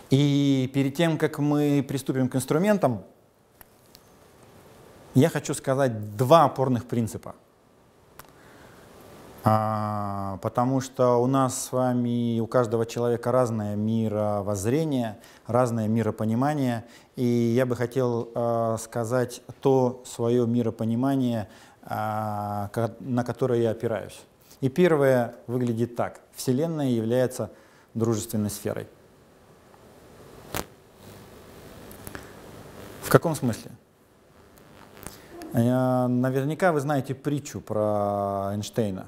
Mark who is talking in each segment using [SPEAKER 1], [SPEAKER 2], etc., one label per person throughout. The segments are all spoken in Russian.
[SPEAKER 1] И перед тем, как мы приступим к инструментам, я хочу сказать два опорных принципа. Потому что у нас с вами, у каждого человека разное мировоззрение, разное миропонимание. И я бы хотел сказать то свое миропонимание, на которое я опираюсь. И первое выглядит так. Вселенная является дружественной сферой. В каком смысле? Наверняка вы знаете притчу про Эйнштейна.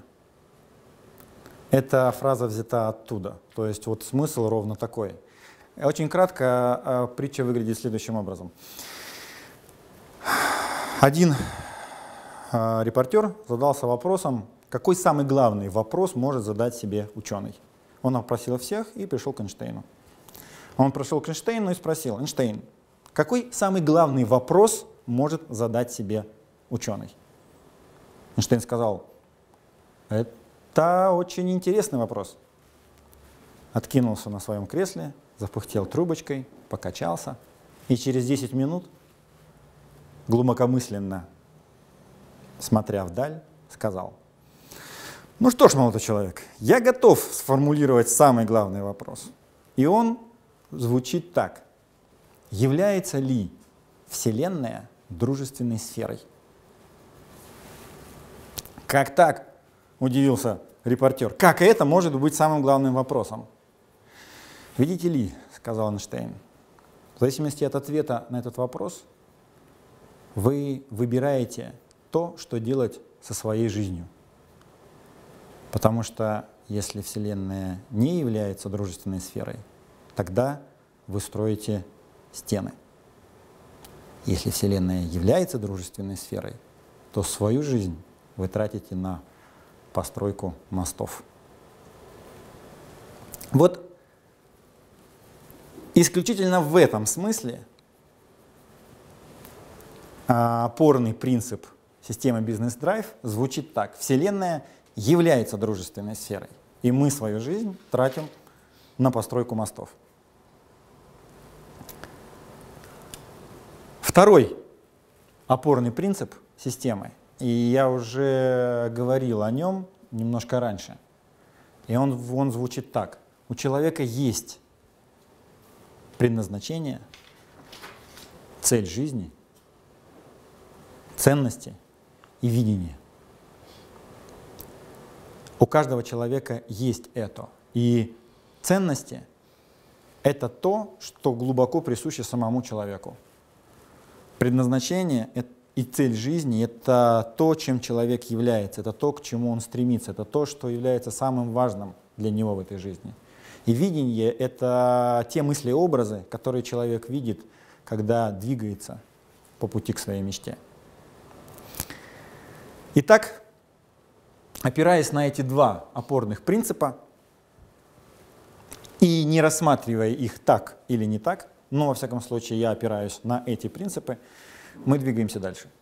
[SPEAKER 1] Эта фраза взята оттуда. То есть вот смысл ровно такой. Очень кратко притча выглядит следующим образом. Один репортер задался вопросом, какой самый главный вопрос может задать себе ученый. Он опросил всех и пришел к Эйнштейну. Он пришел к Эйнштейну и спросил: Эйнштейн, какой самый главный вопрос может задать себе ученый? Эйнштейн сказал: это очень интересный вопрос. Откинулся на своем кресле, запыхтел трубочкой, покачался и через 10 минут, глубокомысленно смотря вдаль, сказал: ну что ж, молодой человек, я готов сформулировать самый главный вопрос. И он звучит так: является ли Вселенная дружественной сферой? Как так? Удивился репортер. Как это может быть самым главным вопросом? Видите ли, сказал Эйнштейн, в зависимости от ответа на этот вопрос вы выбираете то, что делать со своей жизнью. Потому что если Вселенная не является дружественной сферой, тогда вы строите стены. Если Вселенная является дружественной сферой, то свою жизнь вы тратите на постройку мостов. Вот исключительно в этом смысле опорный принцип системы Business Drive звучит так: Вселенная является дружественной сферой, и мы свою жизнь тратим на постройку мостов. Второй опорный принцип системы, и я уже говорил о нем немножко раньше, и он звучит так: у человека есть предназначение, цель жизни, ценности и видение. У каждого человека есть это. И ценности — это то, что глубоко присуще самому человеку. Предназначение и цель жизни — это то, чем человек является, это то, к чему он стремится, это то, что является самым важным для него в этой жизни. И видение — это те мысли и образы, которые человек видит, когда двигается по пути к своей мечте. Итак, опираясь на эти два опорных принципа и не рассматривая их так или не так, но во всяком случае я опираюсь на эти принципы, мы двигаемся дальше.